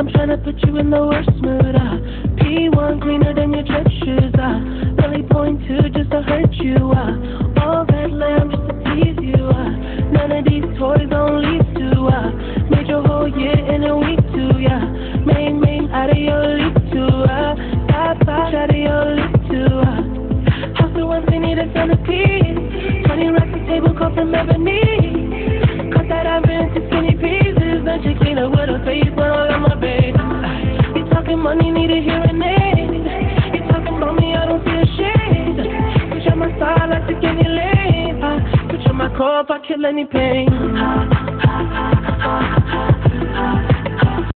I'm tryna put you in the worst mood. P1 cleaner than your church shoes. Really point to just to hurt you. All that lamb just to tease you. None of these toys don't lead to. Made your whole year in a week too. Yeah, main out of your league too. Top out of your league too. House of ones they need a centerpiece. 20 racks a table cut from ebony. Cut that I've been to skinny pieces. Then she clean up with her face when I got my baby. You talking money, need a hearing aid. You talking about me, I don't see a shade. Switch on my style, I take any lane. Switch on my core if I kill any pain.